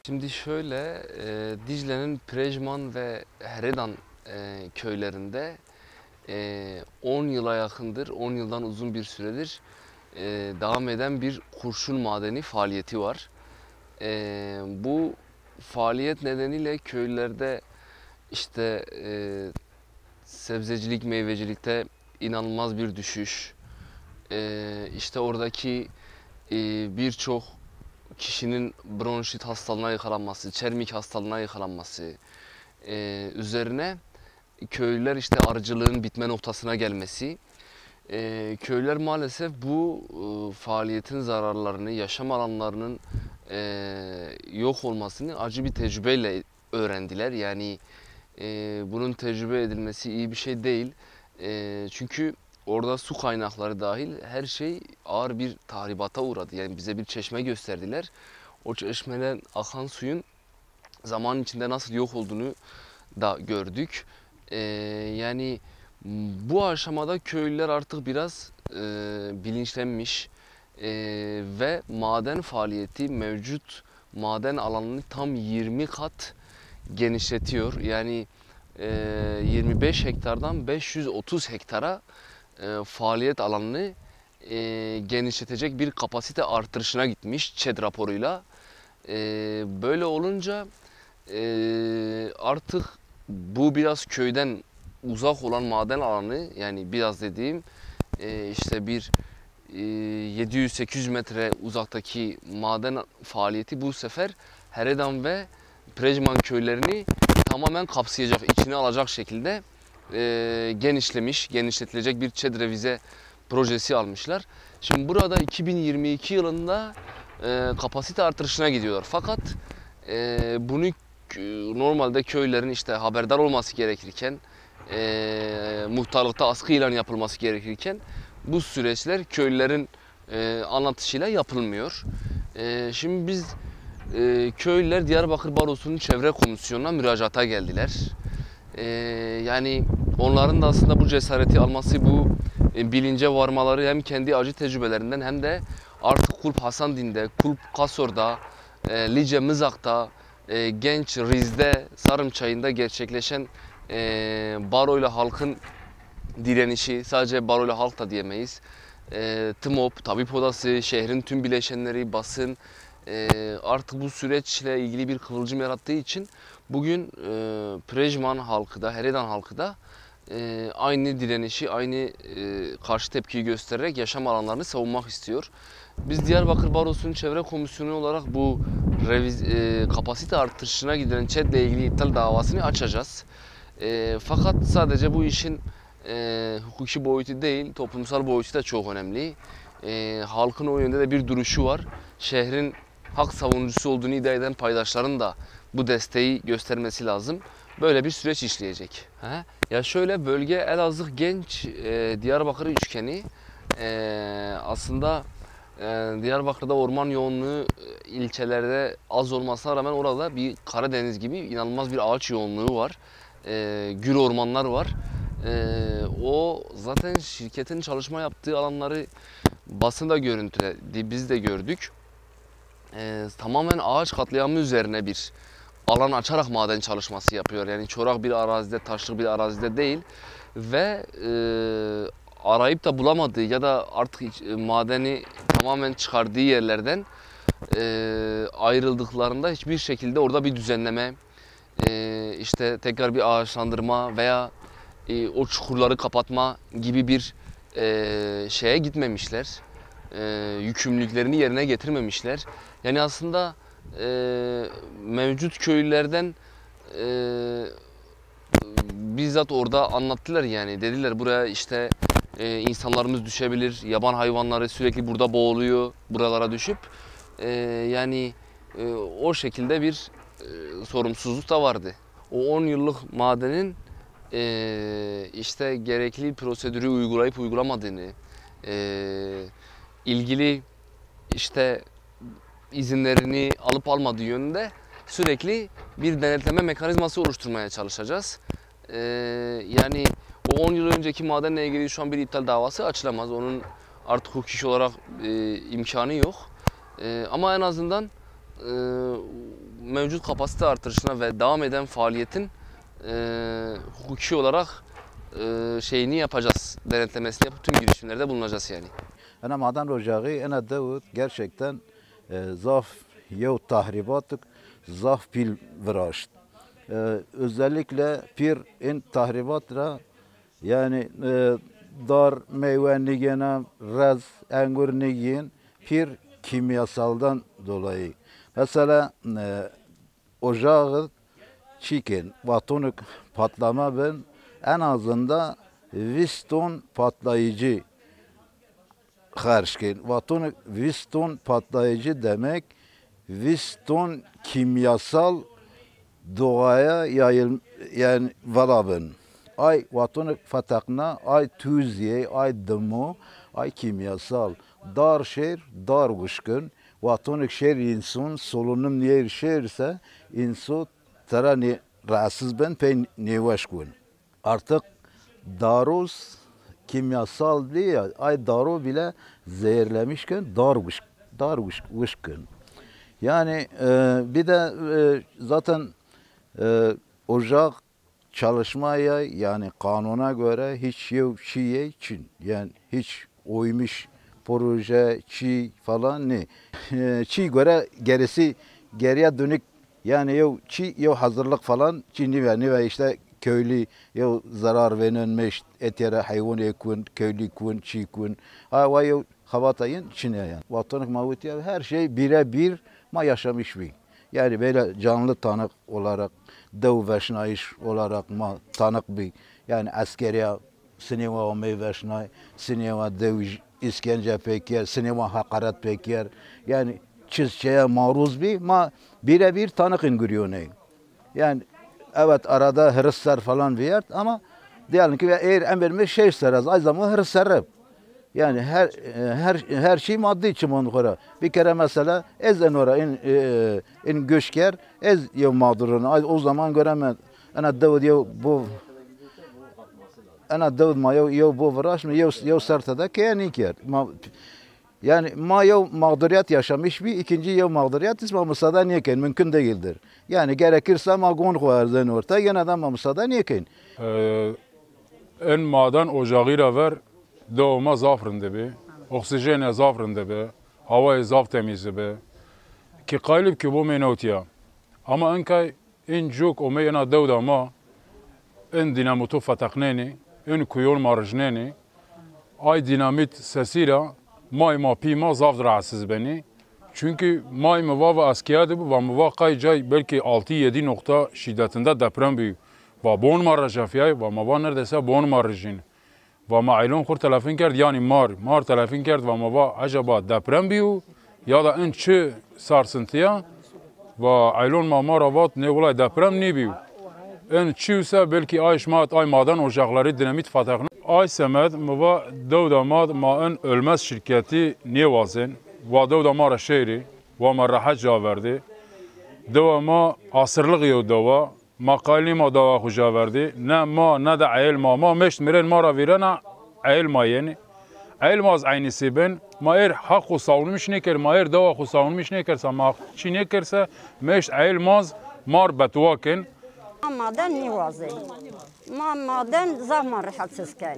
Şimdi şöyle, Dicle'nin Prejman ve Heredan köylerinde 10 yıla yakındır, 10 yıldan uzun bir süredir devam eden bir kurşun madeni faaliyeti var. Bu faaliyet nedeniyle köylerde işte sebzecilik, meyvecilikte inanılmaz bir düşüş, işte oradaki birçok kişinin bronşit hastalığına yakalanması, çermik hastalığına yakalanması üzerine köylüler işte arıcılığın bitme noktasına gelmesi. Köylüler maalesef bu faaliyetin zararlarını, yaşam alanlarının yok olmasını acı bir tecrübeyle öğrendiler. Yani bunun tecrübe edilmesi iyi bir şey değil. Çünkü orada su kaynakları dahil her şey ağır bir tahribata uğradı. Yani bize bir çeşme gösterdiler. O çeşmeden akan suyun zaman içinde nasıl yok olduğunu da gördük. Yani bu aşamada köylüler artık biraz bilinçlenmiş ve maden faaliyeti mevcut maden alanını tam 20 kat genişletiyor. Yani 25 hektardan 530 hektara faaliyet alanını genişletecek bir kapasite artırışına gitmiş ÇED raporuyla. Böyle olunca artık bu biraz köyden uzak olan maden alanı, yani biraz dediğim işte bir 700-800 metre uzaktaki maden faaliyeti bu sefer Heredan ve Prejman köylerini tamamen kapsayacak, içine alacak şekilde genişletilecek bir ÇED revize projesi almışlar. Şimdi burada 2022 yılında kapasite artırışına gidiyorlar. Fakat bunu normalde köylerin işte haberdar olması gerekirken, muhtarlıkta askı ilan yapılması gerekirken bu süreçler köylülerin anlatışıyla yapılmıyor. Şimdi biz köylüler Diyarbakır Barosu'nun çevre komisyonuna müracaata geldiler. Yani onların da aslında bu cesareti alması, bu bilince varmaları hem kendi acı tecrübelerinden hem de artık Kulp Hasandin'de, Kulp Kasor'da, Lice Mızak'ta, Genç Riz'de, Sarımçayı'nda gerçekleşen baroyla halkın direnişi, sadece baroyla halk da diyemeyiz. TMOP, Tabip Odası, şehrin tüm bileşenleri, basın artık bu süreçle ilgili bir kıvılcım yarattığı için bugün Prejman halkı da, Heredan halkı da aynı direnişi, aynı karşı tepkiyi göstererek yaşam alanlarını savunmak istiyor. Biz Diyarbakır Barosu'nun çevre komisyonu olarak bu kapasite artışına giden ÇED ile ilgili iptal davasını açacağız. Fakat sadece bu işin hukuki boyutu değil, toplumsal boyutu da çok önemli. Halkın o yönde de bir duruşu var. Şehrin hak savunucusu olduğunu iddia eden paydaşların da bu desteği göstermesi lazım. Böyle bir süreç işleyecek. Ya şöyle, bölge Elazığ, Genç, Diyarbakır üçgeni aslında Diyarbakır'da orman yoğunluğu ilçelerde az olmasına rağmen orada bir Karadeniz gibi inanılmaz bir ağaç yoğunluğu var. Gür ormanlar var. O zaten şirketin çalışma yaptığı alanları basında görüntüledi, biz de gördük. Tamamen ağaç katliamı üzerine bir alan açarak maden çalışması yapıyor. Yani çorak bir arazide, taşlık bir arazide değil ve arayıp da bulamadığı ya da artık madeni tamamen çıkardığı yerlerden ayrıldıklarında hiçbir şekilde orada bir düzenleme, işte tekrar bir ağaçlandırma veya o çukurları kapatma gibi bir şeye gitmemişler. Yükümlülüklerini yerine getirmemişler. Yani aslında mevcut köylülerden bizzat orada anlattılar, yani dediler buraya işte insanlarımız düşebilir, yaban hayvanları sürekli burada boğuluyor buralara düşüp yani o şekilde bir sorumsuzluk da vardı. O 10 yıllık madenin işte gerekli prosedürü uygulayıp uygulamadığını, ilgili işte izinlerini alıp almadığı yönünde sürekli bir denetleme mekanizması oluşturmaya çalışacağız. Yani o 10 yıl önceki madenle ilgili şu an bir iptal davası açılamaz. Onun artık hukuki olarak imkanı yok. Ama en azından mevcut kapasite artırışına ve devam eden faaliyetin hukuki olarak şeyini yapacağız, denetlemesini yapıp tüm girişimlerde bulunacağız yani. Ana maden ocağı ana Davut gerçekten zaf yev tahribatık zaf pil viraşt. Özellikle pir in tahribatra yani dar meyvenliğine raz engurniğin pir kimyasaldan dolayı. Mesela ocağı çikin vatonuk patlama ben en azında 20 ton patlayıcı karşıkin. Vatonuk 20 ton patlayıcı demek 20 ton kimyasal doğaya yani valabın. Ay vatonuk fatakna, ay tüziye, ay dımo, ay kimyasal. Dar şer, dar guşkun. Vatonuk şer insun, solunum niye şerse insu tara ne rahatsız ben pe nevaşkun. Artık daruz kimyasal diye ay daru bile zehirlemişken dar guşkun. Yani bir de zaten ocak çalışmaya yani kanuna göre hiç şey için yani hiç oymuş proje çi falan ne çi göre gerisi geriye dönük yani çi hazırlık falan çi ne işte köylü zarar verilmiş etere hayvan ekun köylü kun çi kun hava havatayın çine yani vatanık mavutiye her şey birebir ma yaşamış bir. Yani böyle canlı tanık olarak, dev veşnayış olarak ma tanık bir. Yani askeriye sinema o meyveşnay, sinema dev iskence peker, sinema hakaret peker. Yani çizçeye maruz bir ma birebir tanıkın görüyor ne. Yani evet arada hırslar falan bir ama diyelim ki eğer emrimiz şey seraz, ay zaman hırslar. Yani her şey maddi için onlara. Bir kere mesela ezen ora in göçker ez yev mağdurunu o zaman göremez. Ana Davud yev bu ana Davud ma yev bu varaş mı yev sertada keyani ker. Yani ma yev mağduriyet yaşamış bir ikinci yev mağduriyet isma müsaade niyeken mümkün değildir. Yani gerekirse ma gon koyarzen orta yine de ma müsaade niyeken. En maden ocağıyla ver doğuma zafrında be, oksijene zafrında be, havaya zaf temizi be. Ki kalip ki bu menotya. Ama enkay en çok o meyana devda ma en dinamotu fatakneni, en kuyon marjneni, ay dinamit sesiyle ma pima zaf rahatsız beni. Çünkü may mıva askiyadı bu ve mıva kaycay belki 6-7 nokta şiddetinde deprem büyük. Ve bon marajafiyay ve mıva neredeyse bon marajin. و ما عیلون خور تلفین کرد یعنی مار تلفین کرد و ما با عجبا دپرم بیو یا دا این چه سارسنتیا و عیلون ما روات نه ولای دپرم نی بیو این چیوسه بلکی آیش مات آی مادن ocakları dinamit fatakna ay semed ma دو داماد ما ان ölmez şirketi niyevazin و دو دامار şehri و ما rahat javerdi دو ما asırlık yo dava مقالی ما دوا خوشا وردی نه ما نه د عیل ما مشت میرن ما را ویرنا عیل ما یعنی عیل ما از عینی سیبن ما ایر حق و ساونمیش نکر ما ایر دوا خو ساونمیش نکر ما چی نکرسه مشت عیل ماز مار بتواکن مادن نیوازه ما مادن زمان راحتسız کن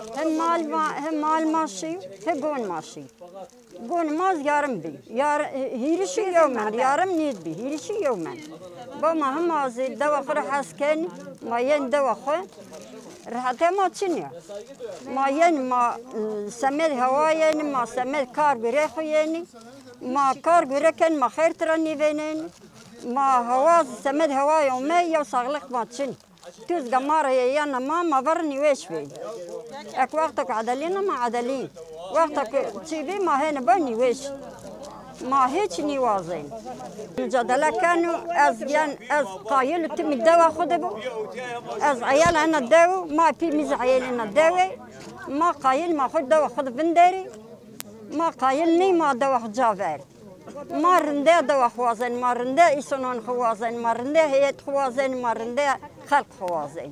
هم مال ماشی هم گون ماشی گون ماز yarım بی هیرشی یومن yarım نید بی هیرشی یومن با ما هم مازی دوا خور حس کن ما ین دوا خور راحت ما چنیا ما ین ما سمد هوا ین ما سمد کار گره خو ین ما کار گره کن ما خیر ترانی بینن ما هوا سمد هوا یومه یا ساغلق ما چن توز قمارة يانا ما برني ويش في اك وقتك عدلين ما عدلين وقتك تشيبي ما هنا برني ويش ما هيك نيوازين مجادلة كانوا از قايل تم الدواء خدبو از عيال انا الدواء ما في ميز عيال انا الدواء ما قايل ما خد دواء خد بندري ما قايلني ما دواء جافر ما رنده دواء خوازن ما رنده إسنان خوازن ما رنده هيئت خوازن ما رنده خلق خوازن.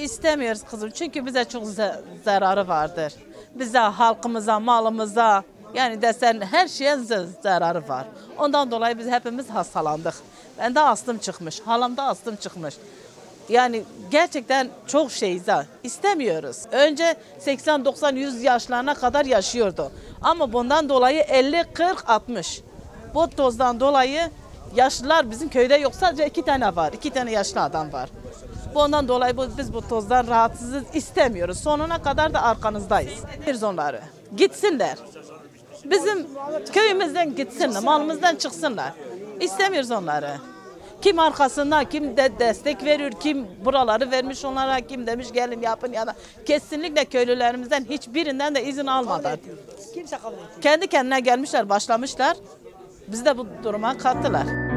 İstemiyoruz kızım çünkü bize çok zararı vardır. Bize, halkımıza, malımıza, Yani desen her şeye zararı var. Ondan dolayı biz hepimiz hastalandık. Bende astım çıkmış, halamda astım çıkmış. Yani gerçekten çok şeyiz ha. İstemiyoruz. Önce 80, 90, 100 yaşlarına kadar yaşıyordu. Ama bundan dolayı 50, 40, 60. Bu tozdan dolayı yaşlılar bizim köyde yok. Sadece 2 tane var. 2 tane yaşlı adam var. Bundan dolayı biz bu tozdan rahatsızız, istemiyoruz. Sonuna kadar da arkanızdayız. Bir onları gitsinler. Bizim köyümüzden gitsinler, malımızdan çıksınlar. İstemiyoruz onları. Kim arkasından, kim de destek veriyor, kim buraları vermiş onlara, kim demiş gelin yapın ya da kesinlikle köylülerimizden hiçbirinden de izin almadan. Kendi kendine gelmişler, başlamışlar. Bizi de bu duruma kattılar.